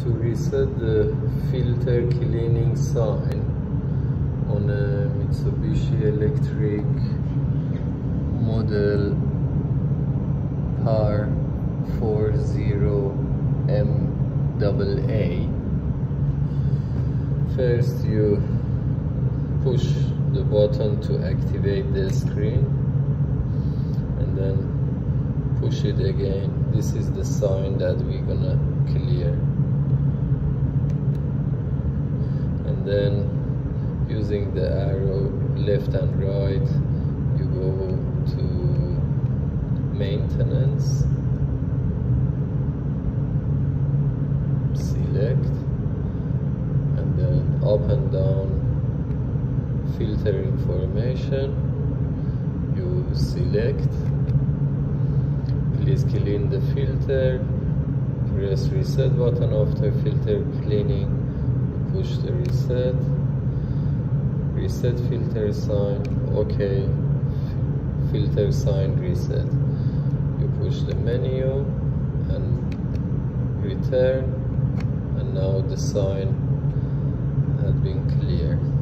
To reset the filter cleaning sign on a Mitsubishi Electric model PAR 40MAA, first you push the button to activate the screen and then push it again. This is the sign that we're gonna clear. And then using the arrow left and right, you go to maintenance, select, and then up and down filter information, you select, please clean the filter, press reset button after filter cleaning, push the reset filter sign, OK, filter sign reset. You push the menu and return, and now the sign has been cleared.